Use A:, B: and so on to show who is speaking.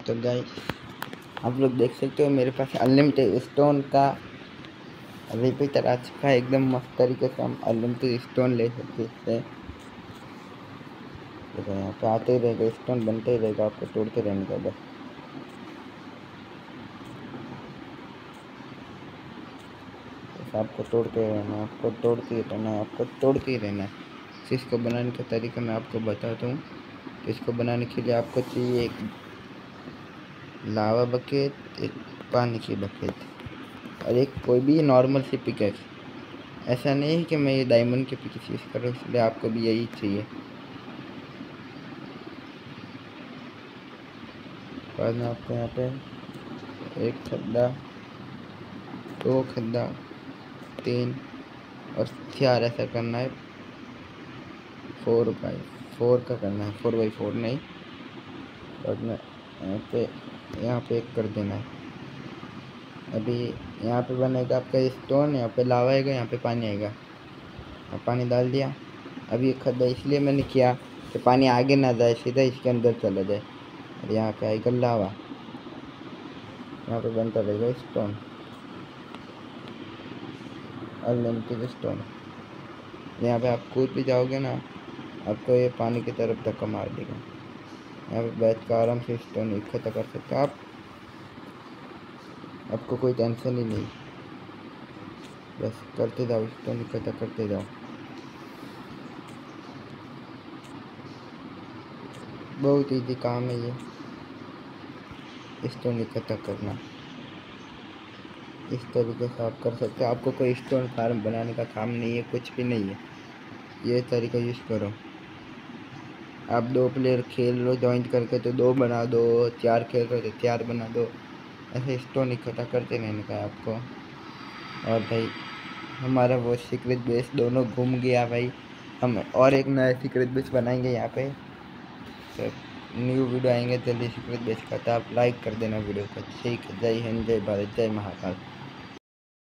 A: तो गाइस आप लोग देख सकते हो मेरे पास अनलिमिटेड स्टोन का रिपीटर आ चुका है। एकदम मस्त तरीके से हम अनलिमिटेड स्टोन ले सकते हैं इससे। देखो यहाँ पे आते ही रहेगा, स्टोन बनते ही रहेगा, आपको तोड़ते रहने का बस। आपको तोड़ते रहना है, आपको तोड़ते ही रहना है, आपको तोड़ते ही रहना है। इसको बनाने का तरीका मैं आपको बताता हूँ। तो इसको बनाने के लिए आपको चाहिए एक लावा बकेट, एक पानी की बकेट और एक कोई भी नॉर्मल सी पिकेक्स। ऐसा नहीं है कि मैं ये डायमंड की पिकेक्स यूज़ कर रहा हूँ, इसलिए आपको भी यही चाहिए। बाद में आपको यहाँ पे एक खड्डा, 2 खड्डा, 3 और 4 ऐसा करना है। 4x4 का करना है, 4x4 नहीं। बाद में यहाँ पे एक कर देना है। अभी यहाँ पे बनेगा आपका स्टोन, यहाँ पे लावा आएगा, यहाँ पे पानी आएगा। अब पानी डाल दिया। अभी ये खड्डा इसलिए मैंने किया कि पानी आगे ना जाए, सीधा इसके अंदर चला जाए। और यहाँ पे आएगा लावा, यहाँ पे बनता रहेगा स्टोन, अनलिमिटेड स्टोन। यहाँ पे आप कूद भी जाओगे ना, आपको ये पानी की तरफ धक्का मार देगा। यहाँ पे बैठ कर आराम से स्टोन इकट्ठा कर सकते हो आप, आपको कोई टेंशन ही नहीं। बस करते जाओ, स्टोन इकट्ठा करते जाओ। बहुत इजी काम है ये, स्टोन इकट्ठा करना। इस तरीके से आप कर सकते हो। आपको कोई स्टोन फार्म बनाने का काम नहीं है, कुछ भी नहीं है। ये तरीका यूज़ करो। आप 2 प्लेयर खेल लो जॉइंट करके तो 2 बना दो, 4 खेल रहे हो तो 4 बना दो। ऐसे स्टोन इकट्ठा करते रहने का है आपको। और भाई हमारा वो सीक्रेट बेस दोनों घूम गया भाई। हम और एक नया सीक्रेट बेस बनाएंगे यहाँ पे। तो न्यू वीडियो आएंगे जल्दी सीक्रेट बेस का, तो आप लाइक कर देना वीडियो को। ठीक है, जय हिंद, जय भारत, जय महाकाल।